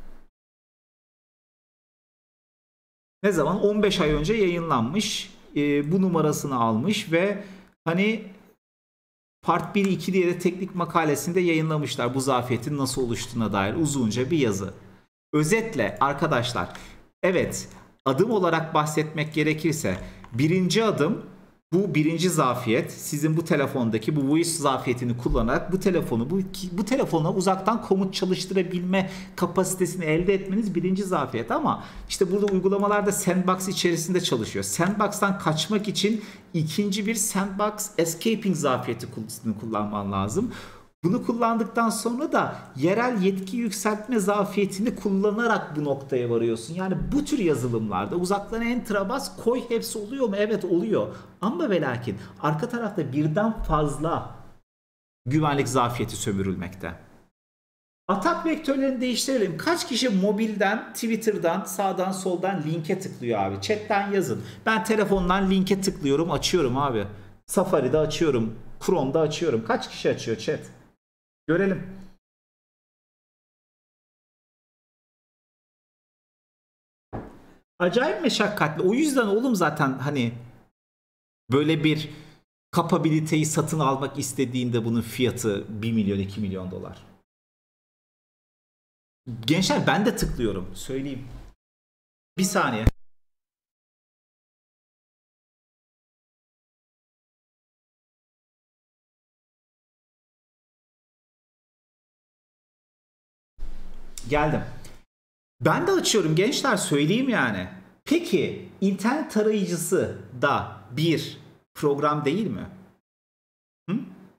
Ne zaman? on beş ay önce yayınlanmış. E, bu numarasını almış ve hani Part bir iki diye de teknik makalesinde yayınlamışlar bu zafiyetin nasıl oluştuğuna dair uzunca bir yazı. Özetle arkadaşlar, evet, adım olarak bahsetmek gerekirse birinci adım, bu birinci zafiyet, sizin bu telefondaki bu voice zafiyetini kullanarak bu telefonu bu, bu telefona uzaktan komut çalıştırabilme kapasitesini elde etmeniz birinci zafiyet. Ama işte burada uygulamalar da sandbox içerisinde çalışıyor. Sandbox'tan kaçmak için ikinci bir sandbox escaping zafiyeti kullanman lazım. Bunu kullandıktan sonra da yerel yetki yükseltme zafiyetini kullanarak bu noktaya varıyorsun. Yani bu tür yazılımlarda uzaktan enter'a bas koy, hepsi oluyor mu? Evet, oluyor. Ama ve lakin arka tarafta birden fazla güvenlik zafiyeti sömürülmekte. Atak vektörlerini değiştirelim. Kaç kişi mobilden, Twitter'dan, sağdan soldan linke tıklıyor abi? Chat'ten yazın. Ben telefondan linke tıklıyorum, açıyorum abi. Safari'de açıyorum, Chrome'da açıyorum. Kaç kişi açıyor chat? Görelim. Acayip meşakkatli. O yüzden oğlum zaten hani böyle bir kapabiliteyi satın almak istediğinde bunun fiyatı bir milyon iki milyon dolar. Gençler, ben de tıklıyorum. Söyleyeyim. Bir saniye. Geldim. Ben de açıyorum gençler, söyleyeyim yani. Peki internet tarayıcısı da bir program değil mi? Hı?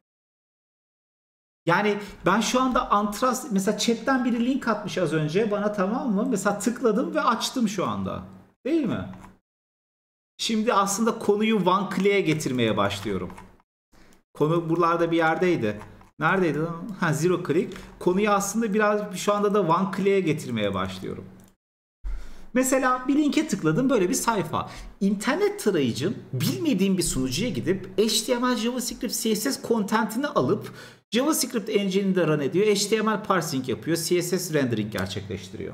Yani ben şu anda Antras, mesela chatten biri link atmış az önce bana, tamam mı? Mesela tıkladım ve açtım şu anda. Değil mi? Şimdi aslında konuyu one click'e getirmeye başlıyorum. Konu buralarda bir yerdeydi. Neredeydi? Ha, zero click. Konuyu aslında biraz şu anda da one click'e getirmeye başlıyorum. Mesela bir linke tıkladım, böyle bir sayfa. İnternet tarayıcım bilmediğim bir sunucuya gidip H T M L, JavaScript, C S S content'ini alıp JavaScript engine'inde run ediyor. H T M L parsing yapıyor. C S S rendering gerçekleştiriyor.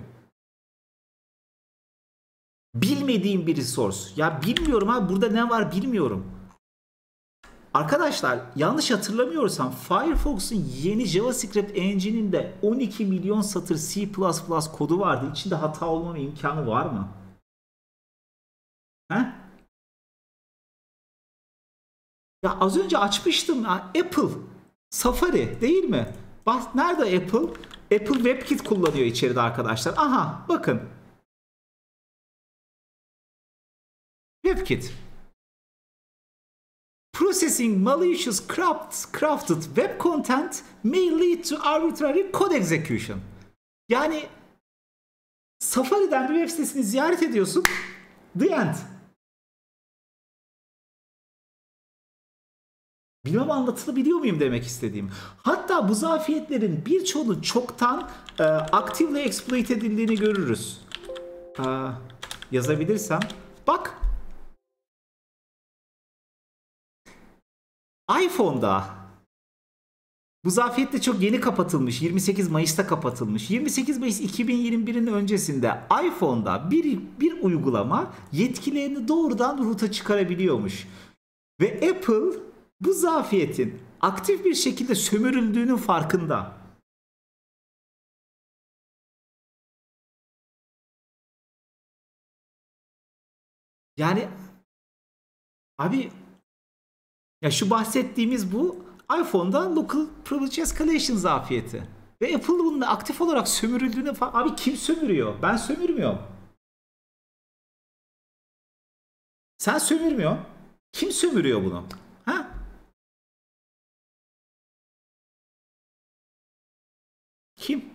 Bilmediğim bir resource. Ya bilmiyorum abi, burada ne var bilmiyorum. Arkadaşlar, yanlış hatırlamıyorsam Firefox'un yeni JavaScript engine'inde on iki milyon satır C plus plus kodu vardı. İçinde hata olmama imkanı var mı? He? Ya az önce açmıştım ya, Apple Safari değil mi? Bak nerede Apple? Apple WebKit kullanıyor içeride arkadaşlar. Aha bakın. WebKit. Processing malicious crafted web content may lead to arbitrary code execution. Yani Safari'den bir web sitesini ziyaret ediyorsun. The end. Bilmem anlatılabiliyor muyum demek istediğim. Hatta bu zafiyetlerin birçoğunun çoktan e, actively exploit edildiğini görürüz. E, yazabilirsem. Bak. iPhone'da Bu zafiyet de çok yeni kapatılmış. yirmi sekiz Mayıs'ta kapatılmış. yirmi sekiz Mayıs iki bin yirmi birin öncesinde iPhone'da bir, bir uygulama yetkilerini doğrudan ruta çıkarabiliyormuş. Ve Apple bu zafiyetin aktif bir şekilde sömürüldüğünün farkında. Yani abi, ya şu bahsettiğimiz bu iPhone'da Local Privilege Escalation zafiyeti. Ve Apple bunun aktif olarak sömürüldüğünü falan. Abi kim sömürüyor? Ben sömürmüyorum. Sen sömürmüyorsun. Kim sömürüyor bunu? Ha? Kim?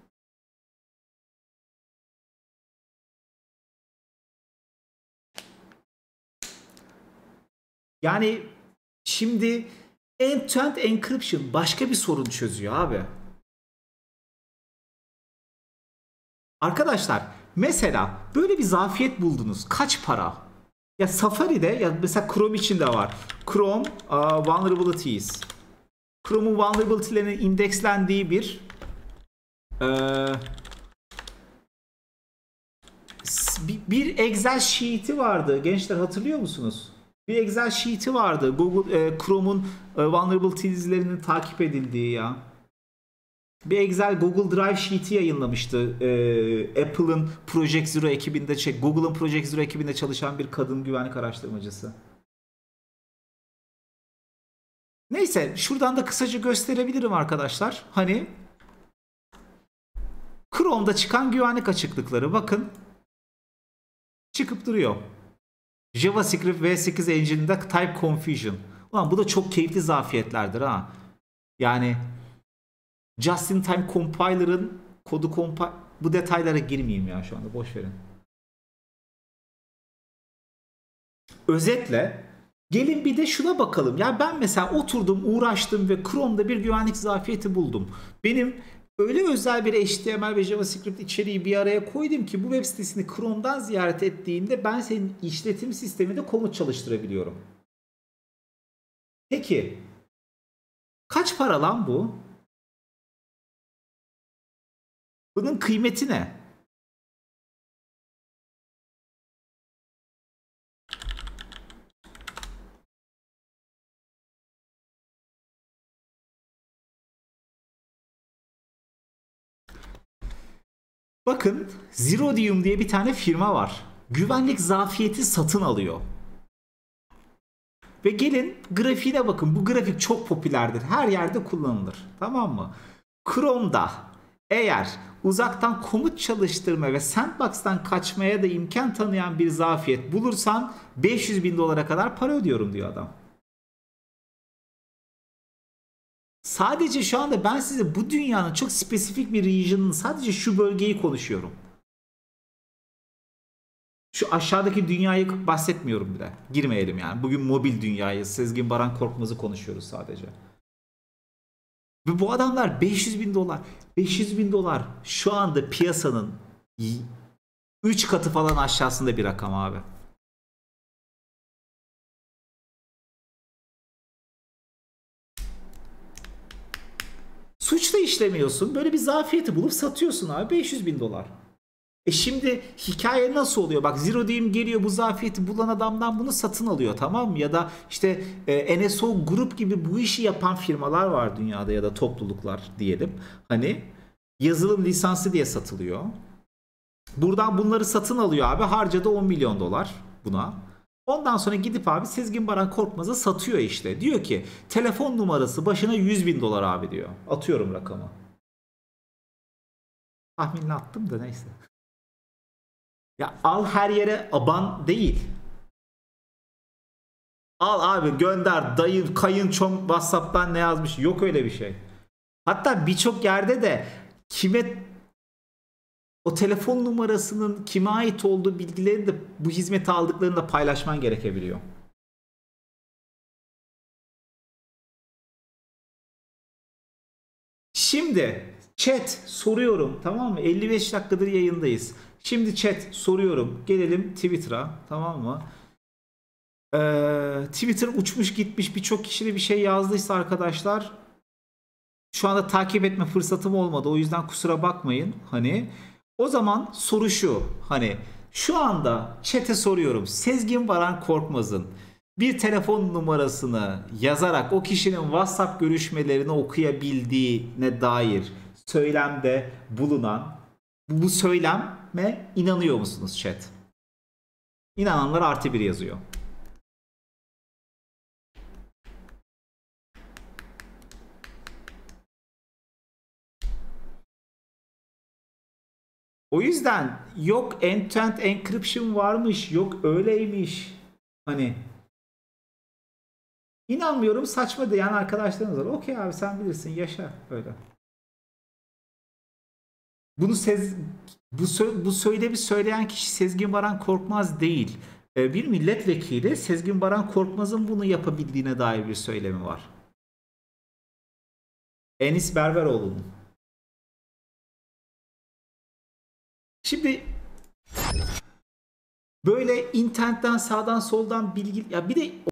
Yani şimdi end-to-end encryption başka bir sorun çözüyor abi. Arkadaşlar mesela böyle bir zafiyet buldunuz. Kaç para? Ya Safari'de ya mesela Chrome için de var. Chrome uh, vulnerabilities. Chrome'un vulnerability'lerinin indekslendiği bir uh, bir Excel sheet'i vardı. Gençler hatırlıyor musunuz? Bir Excel sheet'i vardı. Google e, Chrome'un e, vulnerabilities'lerinin takip edildiği ya. Bir Excel Google Drive sheet'i yayınlamıştı. E, Apple'ın Project Zero ekibinde, şey, Google'ın Project Zero ekibinde çalışan bir kadın güvenlik araştırmacısı. Neyse, şuradan da kısaca gösterebilirim arkadaşlar. Hani Chrome'da çıkan güvenlik açıklıkları bakın. Çıkıp duruyor. JavaScript V sekiz Engine'de Type Confusion. Ulan bu da çok keyifli zafiyetlerdir ha. Yani Just in Time Compiler'ın kodu compi bu detaylara girmeyeyim ya şu anda, boş verin. Özetle gelin bir de şuna bakalım. Ya ben mesela oturdum, uğraştım ve Chrome'da bir güvenlik zafiyeti buldum. Benim öyle özel bir H T M L ve JavaScript içeriği bir araya koydum ki bu web sitesini Chrome'dan ziyaret ettiğinde ben senin işletim sisteminde komut çalıştırabiliyorum. Peki kaç para lan bu? Bunun kıymeti ne? Bakın, Zerodium diye bir tane firma var. Güvenlik zafiyeti satın alıyor. Ve gelin grafiğine bakın. Bu grafik çok popülerdir. Her yerde kullanılır. Tamam mı? Chrome'da eğer uzaktan komut çalıştırma ve sandbox'tan kaçmaya da imkan tanıyan bir zafiyet bulursan beş yüz bin dolara kadar para ödüyorum diyor adam. Sadece şu anda ben size bu dünyanın çok spesifik bir region'ın sadece şu bölgeyi konuşuyorum. Şu aşağıdaki dünyayı bahsetmiyorum bile. Girmeyelim yani. Bugün mobil dünyayı, Sezgin Baran Korkmaz'ı konuşuyoruz sadece. Ve bu adamlar beş yüz bin dolar. beş yüz bin dolar şu anda piyasanın üç katı falan aşağısında bir rakam abi. Suç da işlemiyorsun. Böyle bir zafiyeti bulup satıyorsun abi. beş yüz bin dolar. E şimdi hikaye nasıl oluyor? Bak, Zerodium geliyor, bu zafiyeti bulan adamdan bunu satın alıyor, tamam mı? Ya da işte e, N S O Group gibi bu işi yapan firmalar var dünyada ya da topluluklar diyelim. Hani yazılım lisansı diye satılıyor. Buradan bunları satın alıyor abi. Harcadı on milyon dolar buna. Ondan sonra gidip abi Sezgin Baran Korkmaz'a satıyor işte. Diyor ki telefon numarası başına yüz bin dolar abi diyor. Atıyorum rakamı. Tahminle attım da neyse. Ya al her yere aban değil. Al abi, gönder, dayın kayınçom WhatsApp'tan ne yazmış, yok öyle bir şey. Hatta birçok yerde de kime o telefon numarasının kime ait olduğu bilgileri de bu hizmeti aldıklarını da paylaşman gerekebiliyor. Şimdi chat soruyorum, tamam mı? elli beş dakikadır yayındayız. Şimdi chat soruyorum. Gelelim Twitter'a, tamam mı? Ee, Twitter uçmuş gitmiş, birçok kişi de bir şey yazdıysa arkadaşlar Şu anda takip etme fırsatım olmadı. O yüzden kusura bakmayın. Hani o zaman soru şu. Hani şu anda chat'e soruyorum. Sezgin Baran Korkmaz'ın bir telefon numarasını yazarak o kişinin WhatsApp görüşmelerini okuyabildiğine dair söylemde bulunan bu söyleme inanıyor musunuz chat? İnananlar artı bir yazıyor. O yüzden yok end-to-end encryption varmış, yok öyleymiş. Hani inanmıyorum, saçma diyen arkadaşlarınız var. Okey abi, sen bilirsin, yaşa öyle. Bunu sez, bu, sö- bu söylemi söyleyen kişi Sezgin Baran Korkmaz değil. Ee, bir milletvekili Sezgin Baran Korkmaz'ın bunu yapabildiğine dair bir söylemi var. Enis Berberoğlu'nun. Şimdi böyle internetten sağdan soldan bilgi, ya bir de